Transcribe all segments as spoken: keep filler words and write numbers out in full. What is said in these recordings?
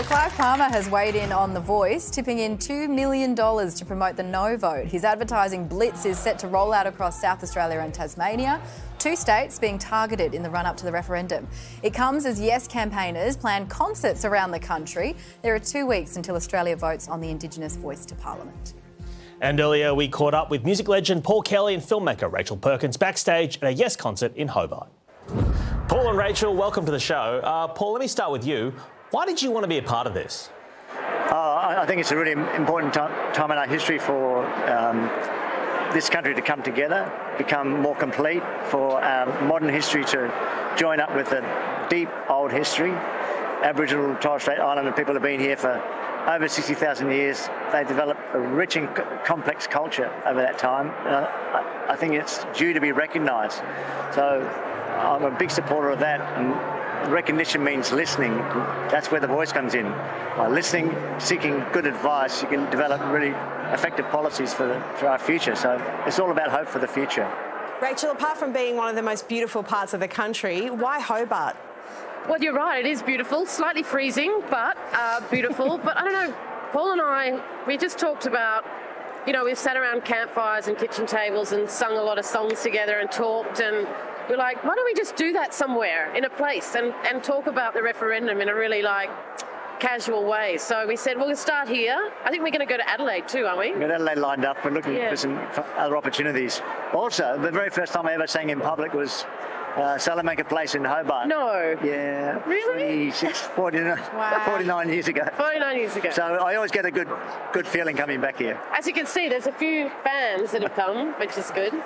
Clive Palmer has weighed in on The Voice, tipping in two million dollars to promote the no vote. His advertising blitz is set to roll out across South Australia and Tasmania, two states being targeted in the run-up to the referendum. It comes as Yes campaigners plan concerts around the country. There are two weeks until Australia votes on the Indigenous voice to Parliament. And earlier we caught up with music legend Paul Kelly and filmmaker Rachel Perkins backstage at a Yes concert in Hobart. Paul and Rachel, welcome to the show. Uh, Paul, let me start with you. Why did you want to be a part of this? Uh, I think it's a really important time in our history for um, this country to come together, become more complete, for our modern history to join up with a deep old history. Aboriginal and Torres Strait Islander people have been here for over sixty thousand years. They've developed a rich and complex culture over that time. And I, I think it's due to be recognised. So I'm a big supporter of that. And recognition means listening. That's where the voice comes in. By listening, seeking good advice, you can develop really effective policies for, the, for our future. So it's all about hope for the future. Rachel, apart from being one of the most beautiful parts of the country, why Hobart? Well, you're right, it is beautiful, slightly freezing, but uh, beautiful. But I don't know, Paul and I, we just talked about, you know, we've sat around campfires and kitchen tables and sung a lot of songs together and talked, and we're like, why don't we just do that somewhere in a place and, and talk about the referendum in a really, like, casual way. So we said, well, we'll start here. I think we're going to go to Adelaide too, aren't we? We've got Adelaide lined up. We're looking yeah. for some other opportunities. Also, the very first time I ever sang in public was Uh, Salamanca Place in Hobart. No. Yeah. Really? Six, forty-nine, wow. forty-nine years ago. forty-nine years ago. So I always get a good good feeling coming back here. As you can see, there's a few fans that have come, which is good.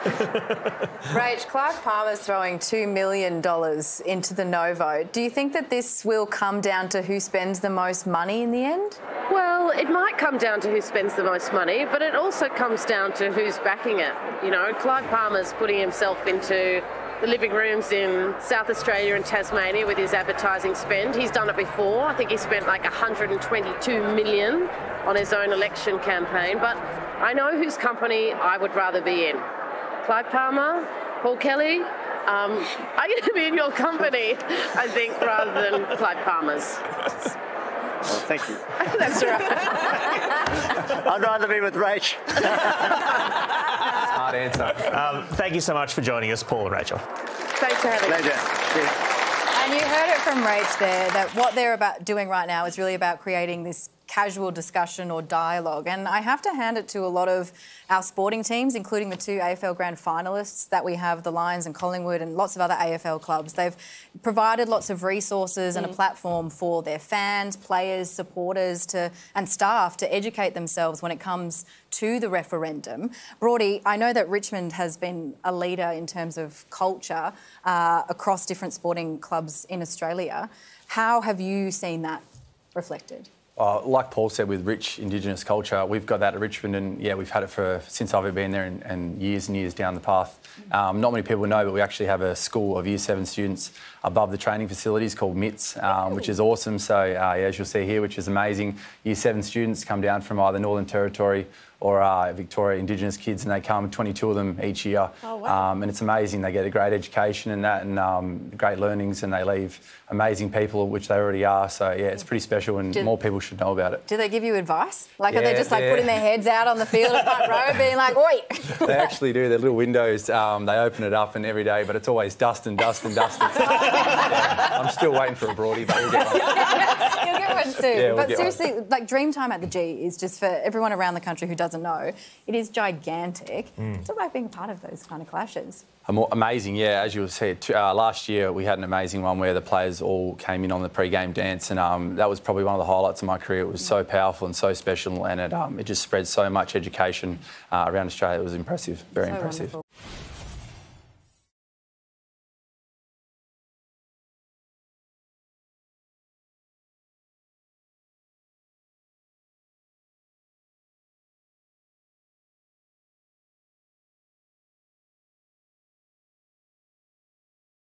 Rach, Clive Palmer's throwing two million dollars into the no vote. Do you think that this will come down to who spends the most money in the end? Well, it might come down to who spends the most money, but it also comes down to who's backing it. You know, Clive Palmer's putting himself into the living rooms in South Australia and Tasmania with his advertising spend. He's done it before. I think he spent like one hundred twenty-two million dollars on his own election campaign. But I know whose company I would rather be in. Clive Palmer, Paul Kelly, um, I'm going to be in your company, I think, rather than Clive Palmer's. Well, thank you. That's right. I'd rather be with Rach. Smart answer. Um, thank you so much for joining us, Paul and Rachel. Thanks for having Pleasure. me. And you heard it from Rach there, that what they're about doing right now is really about creating this casual discussion or dialogue. And I have to hand it to a lot of our sporting teams, including the two A F L grand finalists that we have, the Lions and Collingwood, and lots of other A F L clubs. They've provided lots of resources and mm. a platform for their fans, players, supporters to and staff to educate themselves when it comes to the referendum. Broady, I know that Richmond has been a leader in terms of culture uh, across different sporting clubs in Australia. How have you seen that reflected? Uh, like Paul said, with rich Indigenous culture, we've got that at Richmond, and yeah, we've had it for since I've been there, and, and years and years down the path. Um, not many people know, but we actually have a school of Year Seven students above the training facilities called M I T S, um, which is awesome. So uh, yeah, as you'll see here, which is amazing. Year Seven students come down from either Northern Territory or uh, Victoria Indigenous kids, and they come, twenty-two of them each year. Oh, wow. Um, and it's amazing. They get a great education and that, and um, great learnings, and they leave amazing people, which they already are. So yeah, it's pretty special, and Did, more people should know about it. Do they give you advice? Like, yeah, are they just like yeah. putting their heads out on the field at front row, being like, "Oi"? They actually do. Their little windows, um, they open it up, and every day, but it's always dust and dust and dust. And yeah, I'm still waiting for a Broady, but we'll get one. You'll get one soon. Yeah, we'll but get seriously, one. like Dreamtime at the G is just for everyone around the country who doesn't know. It is gigantic. Mm. It's all about being part of those kind of clashes. Amazing, yeah. As you'll see, uh, last year we had an amazing one where the players all came in on the pre-game dance, and um, that was probably one of the highlights of my career. It was so powerful and so special, and it, um, it just spread so much education uh, around Australia. It was impressive, very so impressive. Wonderful.